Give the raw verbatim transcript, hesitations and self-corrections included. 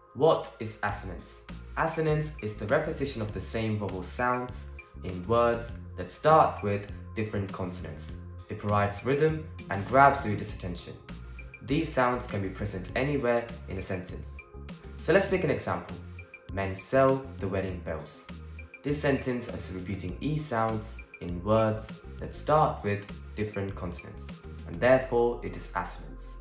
What is assonance? Assonance is the repetition of the same vowel sounds in words that start with different consonants. It provides rhythm and grabs the reader's attention. These sounds can be present anywhere in a sentence. So let's pick an example. Men sell the wedding bells. This sentence is repeating E sounds in words that start with different consonants, and therefore it is assonance.